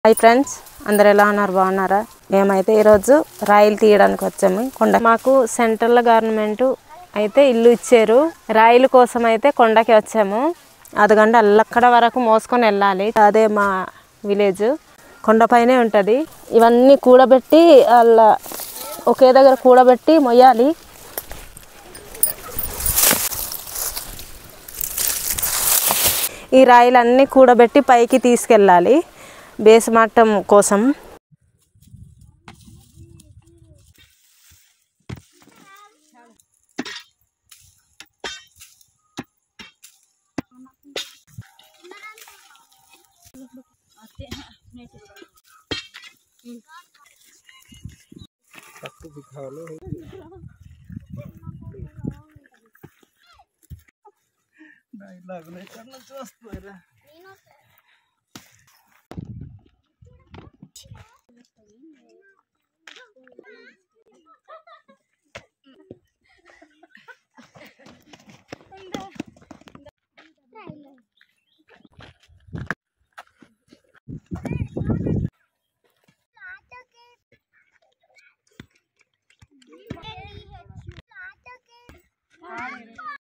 Hi friends, అందరు ఎలా ఉన్నారు? బాగున్నారా? మేమైతే ఈరోజు రాయిలు తీయడానికి వచ్చాము. మాకు సెంట్రల్ గవర్నమెంట్ అయితే ఇల్లు ఇచ్చారు. రాయిల కోసం అయితే కొండకి వచ్చాము. అదిగండి అల్లక్కడ వరకు మోసుకొని వెళ్ళాలి. అదే మా విలేజ్ కొండపైనే ఉంటుంది. ఇవన్నీ కూడబెట్టి అలా ఒకే దగ్గర కూడబెట్టి మొయ్యాలి. ఈ రాయిలన్నీ కూడబెట్టి పైకి తీసుకెళ్ళాలి బేస్మట్టం కోసం.